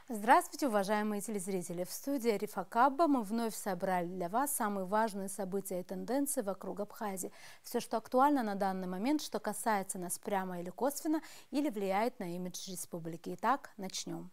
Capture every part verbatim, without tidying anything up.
Здравствуйте, уважаемые телезрители! В студии Арифа Кабба мы вновь собрали для вас самые важные события и тенденции вокруг Абхазии. Все, что актуально на данный момент, что касается нас прямо или косвенно, или влияет на имидж республики. Итак, начнем.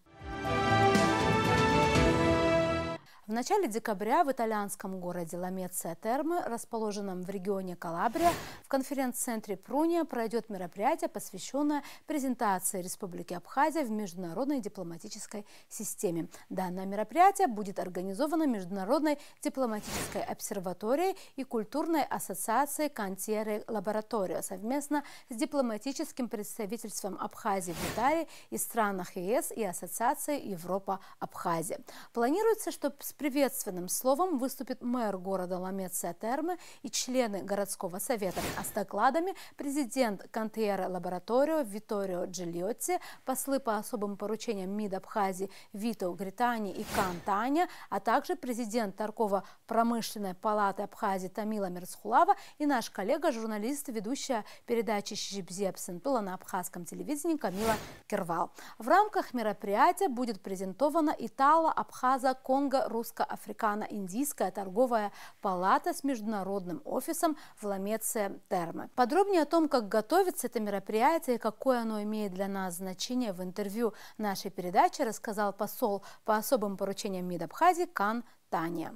В начале декабря в итальянском городе Ламеция Терме, расположенном в регионе Калабрия, в конференц-центре Пруния пройдет мероприятие, посвященное презентации Республики Абхазия в международной дипломатической системе. Данное мероприятие будет организовано Международной дипломатической обсерваторией и культурной ассоциацией Кантьере Лабораторио совместно с дипломатическим представительством Абхазии в Италии и странах ЕС и Ассоциацией Европа-Абхазия. Планируется, что с приветственным словом выступит мэр города Ламеция Терме и члены городского совета, а с докладами президент Кантьере Лабораторио Витторио Джильотти, послы по особым поручениям МИД Абхазии Вито Гритани и Кан Таня, а также президент торгово-промышленной палаты Абхазии Тамила Мерцхулава и наш коллега, журналист, ведущая передачи «Щибзепсенпыла» на абхазском телевидении Камила Кирвал. В рамках мероприятия будет презентована Итало-Абхазо-Конго-Русско Русско-Африкано-Индийская торговая палата с международным офисом в Ламеция Терме. Подробнее о том, как готовится это мероприятие и какое оно имеет для нас значение, в интервью нашей передачи рассказал посол по особым поручениям МИД Абхазии Кан Таня.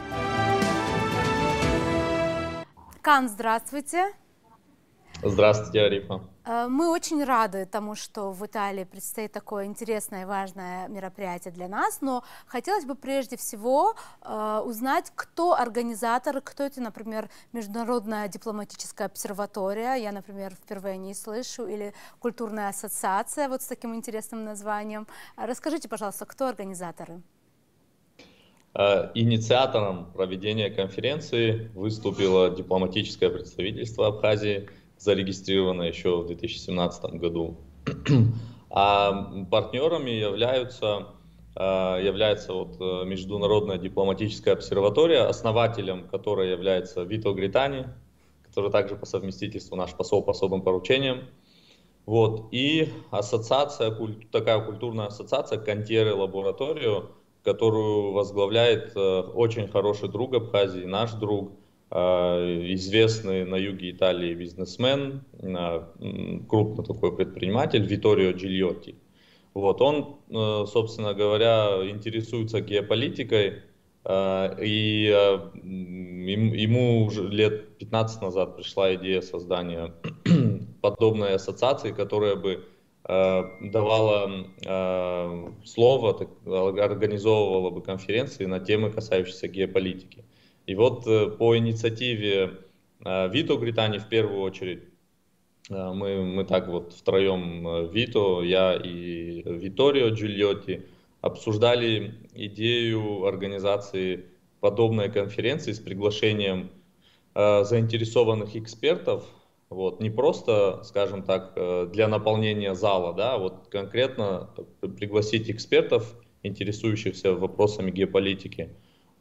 Кан, здравствуйте. Здравствуйте, Арифа. Мы очень рады тому, что в Италии предстоит такое интересное и важное мероприятие для нас, но хотелось бы прежде всего э, узнать, кто организатор, кто это, например, Международная дипломатическая обсерватория, я, например, впервые о ней слышу, или Культурная ассоциация, вот с таким интересным названием. Расскажите, пожалуйста, кто организаторы? Инициатором проведения конференции выступило дипломатическое представительство Абхазии, зарегистрировано еще в две тысячи семнадцатом году. А партнерами являются, является вот Международная дипломатическая обсерватория, основателем которой является Вито Гритани, который также по совместительству наш посол по особым поручениям. Вот. И ассоциация, такая культурная ассоциация Кантьере Лабораторио, которую возглавляет очень хороший друг Абхазии, наш друг, известный на юге Италии бизнесмен, крупный такой предприниматель Витторио Джильотти. Вот, он, собственно говоря, интересуется геополитикой, и ему уже лет пятнадцать назад пришла идея создания подобной ассоциации, которая бы давала слово, организовывала бы конференции на темы, касающиеся геополитики. И вот по инициативе Вито Гритани в первую очередь, мы, мы так вот втроем, Вито, я и Витторио Джильотти, обсуждали идею организации подобной конференции с приглашением заинтересованных экспертов, вот, не просто, скажем так, для наполнения зала, да, а вот конкретно пригласить экспертов, интересующихся вопросами геополитики,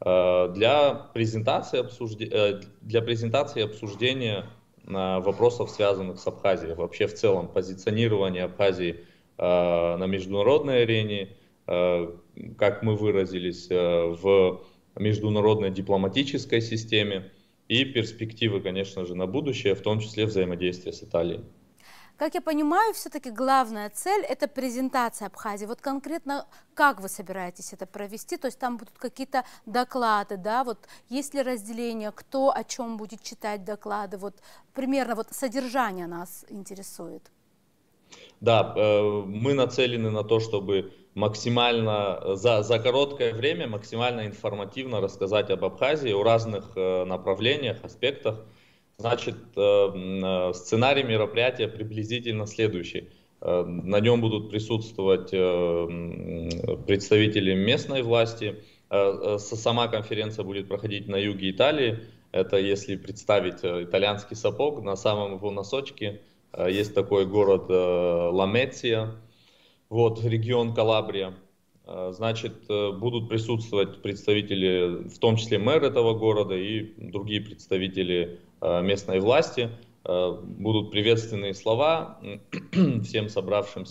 для презентации, обсуждения, для презентации и обсуждения вопросов, связанных с Абхазией, вообще в целом позиционирование Абхазии на международной арене, как мы выразились, в международной дипломатической системе и перспективы, конечно же, на будущее, в том числе взаимодействие с Италией. Как я понимаю, все-таки главная цель – это презентация Абхазии. Вот конкретно как вы собираетесь это провести? То есть там будут какие-то доклады, да? Вот есть ли разделение, кто о чем будет читать доклады? Вот примерно вот содержание нас интересует. Да, мы нацелены на то, чтобы максимально за, за короткое время максимально информативно рассказать об Абхазии, о разных направлениях, аспектах. Значит, сценарий мероприятия приблизительно следующий. На нем будут присутствовать представители местной власти. Сама конференция будет проходить на юге Италии. Это, если представить итальянский сапог, на самом его носочке есть такой город Ламеция, вот, регион Калабрия. Значит, будут присутствовать представители, в том числе мэр этого города и другие представители местной власти. Будут приветственные слова всем собравшимся.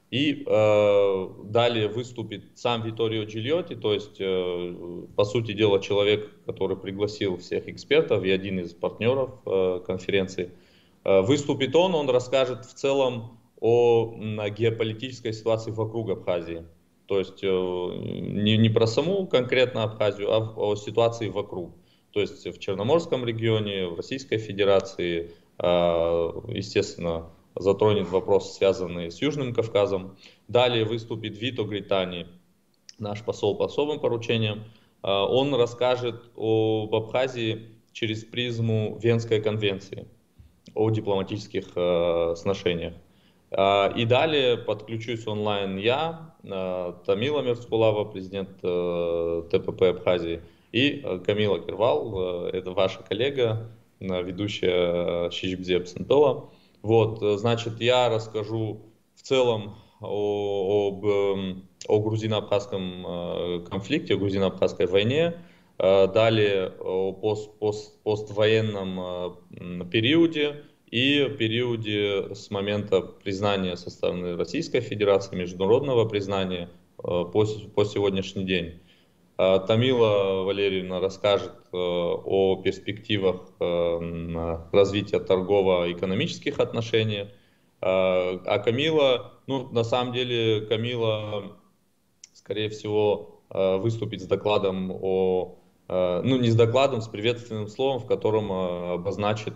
И э, далее выступит сам Витторио Джильотти, то есть, э, по сути дела, человек, который пригласил всех экспертов и один из партнеров э, конференции. Э, выступит он, он расскажет в целом о м, геополитической ситуации вокруг Абхазии. То есть э, не, не про саму конкретно Абхазию, а в- о ситуации вокруг. То есть в Черноморском регионе, в Российской Федерации, э, естественно, затронет вопросы, связанные с Южным Кавказом. Далее выступит Вито Гритани, наш посол по особым поручениям. Он расскажет об Абхазии через призму Венской конвенции о дипломатических сношениях. И далее подключусь онлайн я, Тамила Мерцкулава, президент ТПП Абхазии, и Камила Кирвал, это ваша коллега, ведущая Шишбзе Псентола. Вот, значит, я расскажу в целом о, об, о грузино-абхазском конфликте, о грузино-абхазской войне, далее о пост, пост, поствоенном периоде и периоде с момента признания со стороны Российской Федерации, международного признания по, по сегодняшний день. Тамила Валерьевна расскажет о перспективах развития торгово-экономических отношений. А Камила, ну, на самом деле, Камила, скорее всего, выступит с докладом о, ну, не с докладом, с приветственным словом, в котором обозначит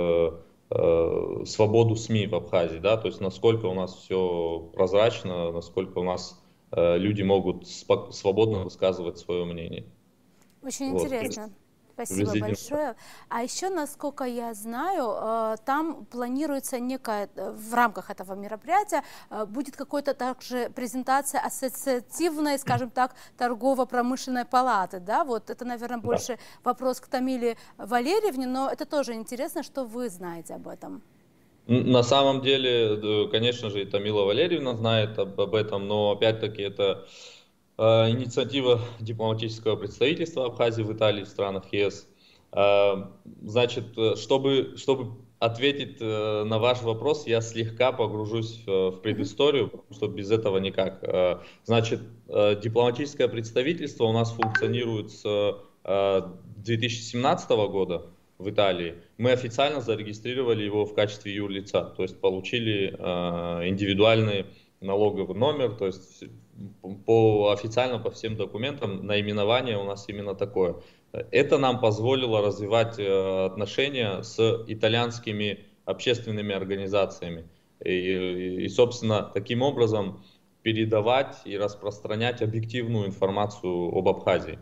свободу СМИ в Абхазии, да, то есть насколько у нас все прозрачно, насколько у нас люди могут свободно высказывать свое мнение. Очень Вот. интересно. Спасибо большое. А еще, насколько я знаю, там планируется некая, в рамках этого мероприятия, будет какой-то также презентация ассоциативной, скажем так, торгово-промышленной палаты. Да? Вот это, наверное, больше да. вопрос к Тамиле Валерьевне, но это тоже интересно, что вы знаете об этом. На самом деле, конечно же, и Тамила Валерьевна знает об, об этом, но опять-таки это э, инициатива дипломатического представительства Абхазии в Италии, в странах ЕС. Э, значит, чтобы, чтобы ответить э, на ваш вопрос, я слегка погружусь э, в предысторию, потому что без этого никак. Э, значит, э, дипломатическое представительство у нас функционирует с э, две тысячи семнадцатого года. В Италии. Мы официально зарегистрировали его в качестве юрлица, то есть получили э, индивидуальный налоговый номер, то есть по, официально по всем документам наименование у нас именно такое. Это нам позволило развивать э, отношения с итальянскими общественными организациями и, и, и, собственно, таким образом передавать и распространять объективную информацию об Абхазии.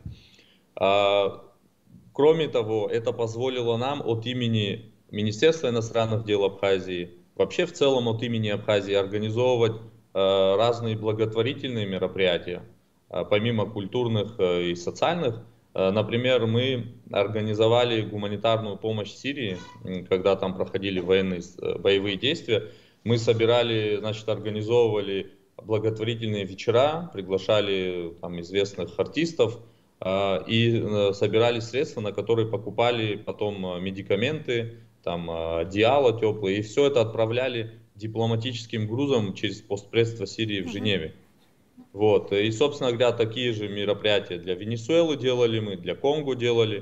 Кроме того, это позволило нам от имени Министерства иностранных дел Абхазии, вообще в целом от имени Абхазии организовывать э, разные благотворительные мероприятия, э, помимо культурных э, и социальных. Э, например, мы организовали гуманитарную помощь Сирии, когда там проходили военные, боевые действия. Мы собирали, значит, организовывали благотворительные вечера, приглашали там известных артистов, и собирали средства, на которые покупали потом медикаменты, там одеяла теплые, и все это отправляли дипломатическим грузом через постпредство Сирии в Женеве. Вот. И, собственно говоря, такие же мероприятия для Венесуэлы делали мы, для Конго делали,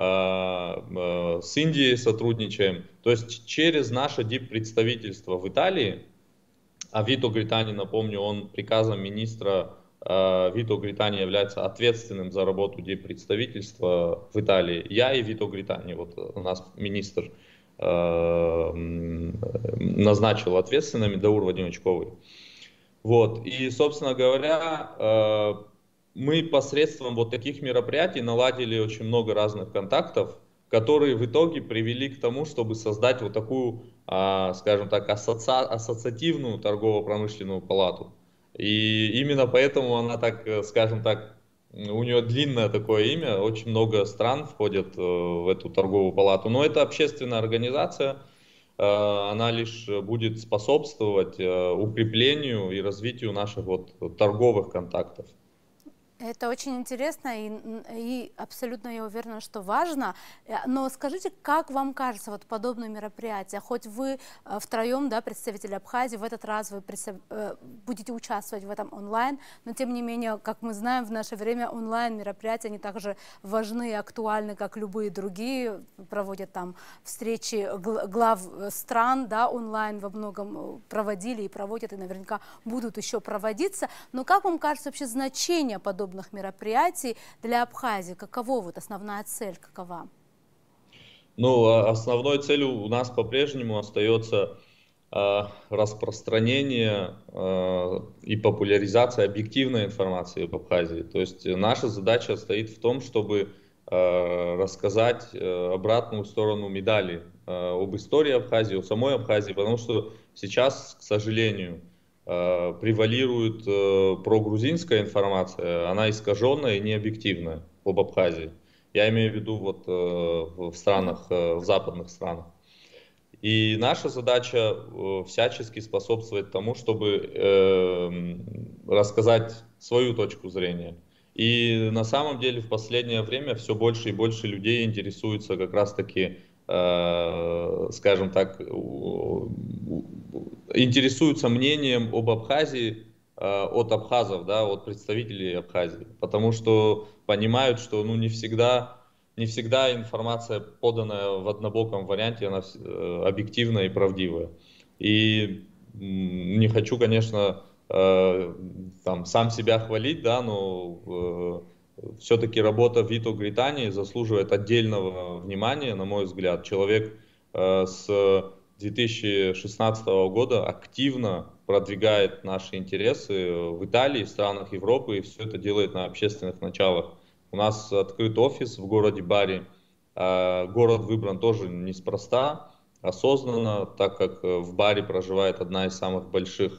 с Индией сотрудничаем. То есть через наше диппредставительство в Италии, а Вито Гритани, напомню, он приказом министра Вито Гритани является ответственным за работу диппредставительства в Италии. Я и Вито Гритани, вот у нас министр э, назначил ответственными, Даур Вадимович Ковый. Вот. И, собственно говоря, э, мы посредством вот таких мероприятий наладили очень много разных контактов, которые в итоге привели к тому, чтобы создать вот такую, э, скажем так, асоци... ассоциативную торгово-промышленную палату. И именно поэтому она так, скажем так, у нее длинное такое имя, очень много стран входят в эту торговую палату. Но это общественная организация, она лишь будет способствовать укреплению и развитию наших вот торговых контактов. Это очень интересно и, и абсолютно я уверена, что важно. Но скажите, как вам кажется вот подобные мероприятия? Хоть вы втроем, да, представители Абхазии, в этот раз вы будете участвовать в этом онлайн, но тем не менее, как мы знаем, в наше время онлайн мероприятия не так же важны и актуальны, как любые другие. Проводят там встречи глав стран, да, онлайн во многом проводили и проводят, и наверняка будут еще проводиться. Но как вам кажется вообще значение подобных мероприятий для Абхазии? Каково вот основная цель, какова? Ну, основной целью у нас по-прежнему остается э, распространение э, и популяризация объективной информации об Абхазии. То есть наша задача стоит в том, чтобы э, рассказать э, обратную сторону медали э, об истории Абхазии, о самой Абхазии, потому что сейчас, к сожалению, превалирует э, прогрузинская информация, она искаженная и необъективная об Абхазии. Я имею в виду вот э, в странах, э, в западных странах. И наша задача э, всячески способствовать тому, чтобы э, рассказать свою точку зрения. И на самом деле в последнее время все больше и больше людей интересуются как раз-таки, э, скажем так, интересуются мнением об Абхазии э, от абхазов, да, от представителей Абхазии, потому что понимают, что ну, не всегда, не всегда информация, поданная в однобоком варианте, она э, объективная и правдивая. И не хочу, конечно, э, там, сам себя хвалить, да, но э, все-таки работа Вито Гритани заслуживает отдельного внимания, на мой взгляд. Человек э, с две тысячи шестнадцатого года активно продвигает наши интересы в Италии, в странах Европы, и все это делает на общественных началах. У нас открыт офис в городе Бари. Город выбран тоже неспроста, осознанно, так как в Бари проживает одна из самых больших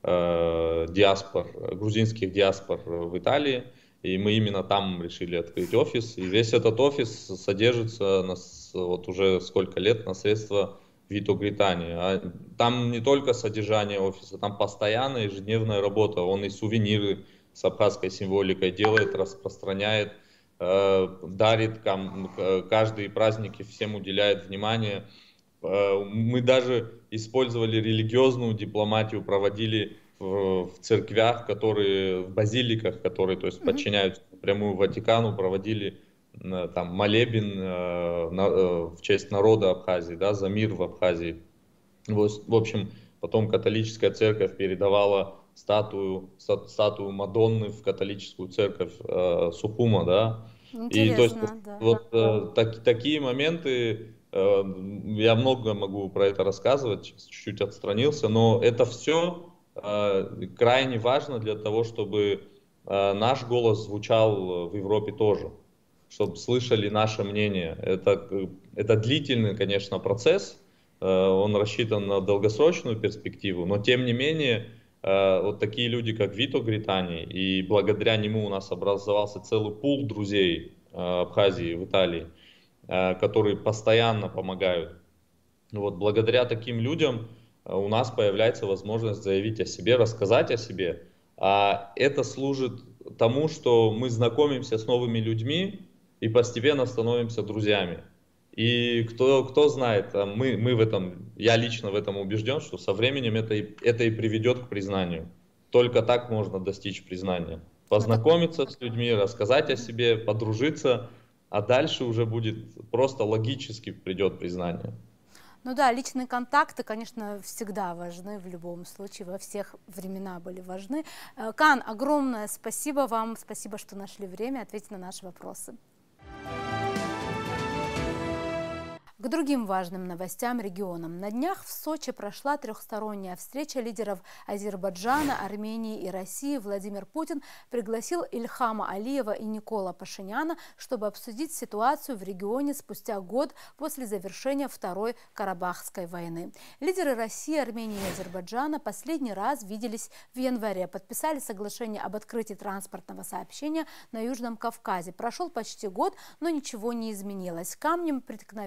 диаспор, грузинских диаспор в Италии. И мы именно там решили открыть офис. И весь этот офис содержится на, вот уже сколько лет на средства Вито Гритани. А там не только содержание офиса, там постоянная ежедневная работа. Он и сувениры с абхазской символикой делает, распространяет, э, дарит, кам, каждые праздники всем уделяет внимание. Э, мы даже использовали религиозную дипломатию, проводили в, в церквях, которые, в базиликах, которые, то есть, mm-hmm. подчиняются прямую Ватикану, проводили там молебен э, на, э, в честь народа Абхазии, да, за мир в Абхазии. Вот, в общем, потом католическая церковь передавала статую, статую Мадонны в католическую церковь э, Сухума, да. Интересно, и то есть да. вот э, так, такие моменты, э, я много могу про это рассказывать, чуть-чуть отстранился, но это все э, крайне важно для того, чтобы э, наш голос звучал в Европе тоже, чтобы слышали наше мнение. Это, это длительный, конечно, процесс, он рассчитан на долгосрочную перспективу, но тем не менее, вот такие люди, как Вито Гритани, и благодаря нему у нас образовался целый пул друзей Абхазии в Италии, которые постоянно помогают. Вот, благодаря таким людям у нас появляется возможность заявить о себе, рассказать о себе, а это служит тому, что мы знакомимся с новыми людьми, и постепенно становимся друзьями. И кто, кто знает, мы, мы в этом, я лично в этом убежден, что со временем это и, это и приведет к признанию. Только так можно достичь признания. Познакомиться с людьми, рассказать о себе, подружиться, а дальше уже будет просто логически придет признание. Ну да, личные контакты, конечно, всегда важны в любом случае, во всех времена были важны. Кан, огромное спасибо вам, спасибо, что нашли время ответить на наши вопросы. К другим важным новостям регионам. На днях в Сочи прошла трехсторонняя встреча лидеров Азербайджана, Армении и России. Владимир Путин пригласил Ильхама Алиева и Никола Пашиняна, чтобы обсудить ситуацию в регионе спустя год после завершения Второй Карабахской войны. Лидеры России, Армении и Азербайджана последний раз виделись в январе. Подписали соглашение об открытии транспортного сообщения на Южном Кавказе. Прошел почти год, но ничего не изменилось. Камнем преткновения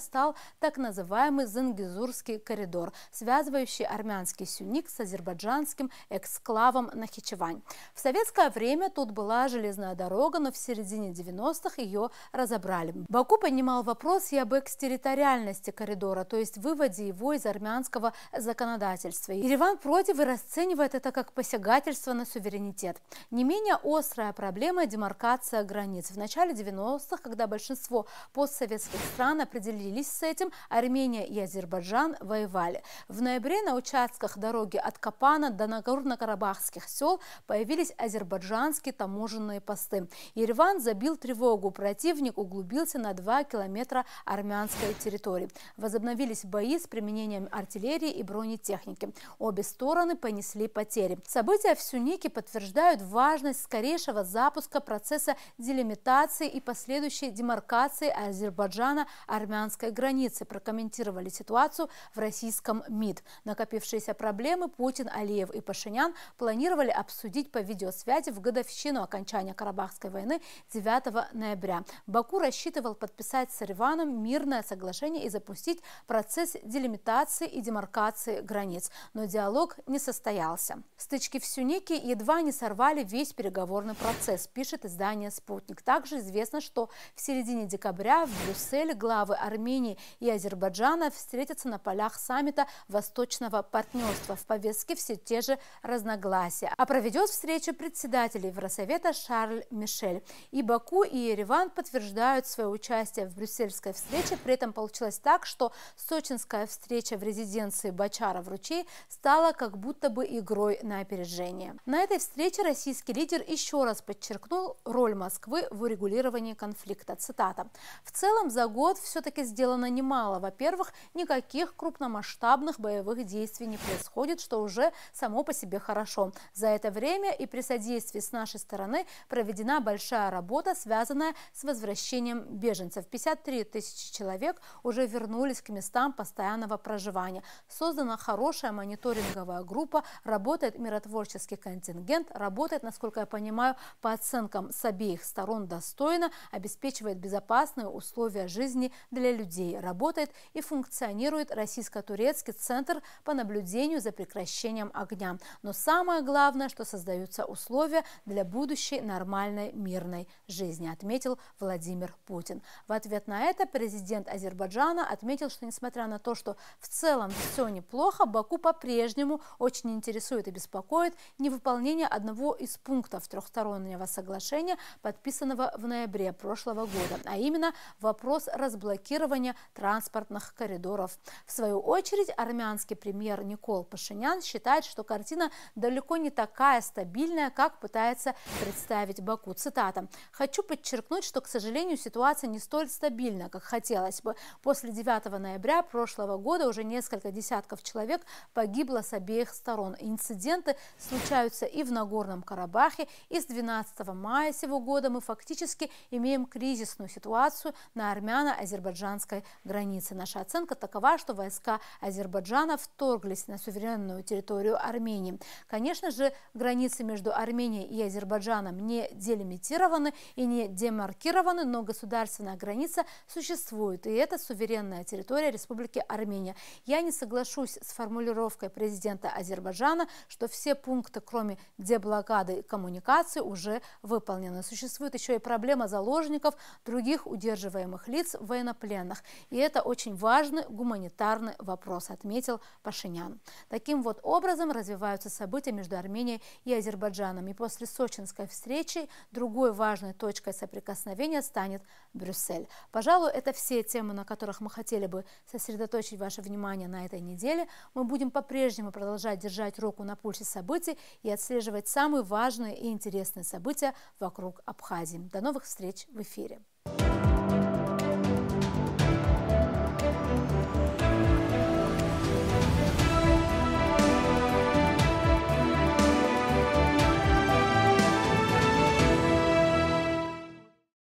стал так называемый Зангезурский коридор, связывающий армянский Сюник с азербайджанским эксклавом Нахичевань. В советское время тут была железная дорога, но в середине девяностых ее разобрали. Баку поднимал вопрос и об экстерриториальности коридора, то есть выводе его из армянского законодательства. Ереван против и расценивает это как посягательство на суверенитет. Не менее острая проблема – демаркация границ. В начале девяностых, когда большинство постсоветских стран определились с этим, Армения и Азербайджан воевали. В ноябре на участках дороги от Капана до Нагорно-Карабахских сел появились азербайджанские таможенные посты. Ереван забил тревогу. Противник углубился на два километра армянской территории. Возобновились бои с применением артиллерии и бронетехники. Обе стороны понесли потери. События в Сюнике подтверждают важность скорейшего запуска процесса делимитации и последующей демаркации Азербайджана-армянской границы, прокомментировали ситуацию в российском МИД. Накопившиеся проблемы Путин, Алиев и Пашинян планировали обсудить по видеосвязи в годовщину окончания Карабахской войны девятого ноября. Баку рассчитывал подписать с Ереваном мирное соглашение и запустить процесс делимитации и демаркации границ. Но диалог не состоялся. Стычки в Сюнике едва не сорвали весь переговорный процесс, пишет издание «Спутник». Также известно, что в середине декабря в Брюсселе главы Армении и Азербайджана встретятся на полях саммита Восточного партнерства. В повестке все те же разногласия. А проведет встречу председатель Евросовета Шарль Мишель. И Баку, и Ереван подтверждают свое участие в брюссельской встрече. При этом получилось так, что сочинская встреча в резиденции Бочара-в-Ручей стала как будто бы игрой на опережение. На этой встрече российский лидер еще раз подчеркнул роль Москвы в урегулировании конфликта. Цитата. «В целом за год все-таки сделано немало. Во-первых, никаких крупномасштабных боевых действий не происходит, что уже само по себе хорошо. За это время и при содействии с нашей стороны проведена большая работа, связанная с возвращением беженцев. пятьдесят три тысячи человек уже вернулись к местам постоянного проживания. Создана хорошая мониторинговая группа, работает миротворческий контингент, работает, насколько я понимаю, по оценкам с обеих сторон достойно, обеспечивает безопасные условия жизни для людей. Работает и функционирует российско-турецкий центр по наблюдению за прекращением огня. Но самое главное, что создаются условия для будущей нормальной мирной жизни», отметил Владимир Путин. В ответ на это президент Азербайджана отметил, что несмотря на то, что в целом все неплохо, Баку по-прежнему очень интересует и беспокоит невыполнение одного из пунктов трехстороннего соглашения, подписанного в ноябре прошлого года, а именно вопрос разблокирования транспортных коридоров. В свою очередь, армянский премьер Никол Пашинян считает, что картина далеко не такая стабильная, как пытается представить Баку. Цитата. «Хочу подчеркнуть, что, к сожалению, ситуация не столь стабильна, как хотелось бы. После девятого ноября прошлого года уже несколько десятков человек погибло с обеих сторон. Инциденты случаются и в Нагорном Карабахе, и с двенадцатого мая сего года мы фактически имеем кризисную ситуацию на армяно-азербайджанской границе. Наша оценка такова, что войска Азербайджана вторглись на суверенную территорию Армении. Конечно же, границы между Арменией и Азербайджаном не делимитированы и не демаркированы, но государственная граница существует, и это суверенная территория Республики Армения. Я не соглашусь с формулировкой президента Азербайджана, что все пункты, кроме деблокады коммуникаций, уже выполнены. Существует еще и проблема заложников, других удерживаемых лиц, военнопленных. И это очень важный гуманитарный вопрос, отметил Пашинян. Таким вот образом развиваются события между Арменией и Азербайджаном. И после сочинской встречи другой важной точкой соприкосновения станет Брюссель. Пожалуй, это все темы, на которых мы хотели бы сосредоточить ваше внимание на этой неделе. Мы будем по-прежнему продолжать держать руку на пульсе событий и отслеживать самые важные и интересные события вокруг Абхазии. До новых встреч в эфире.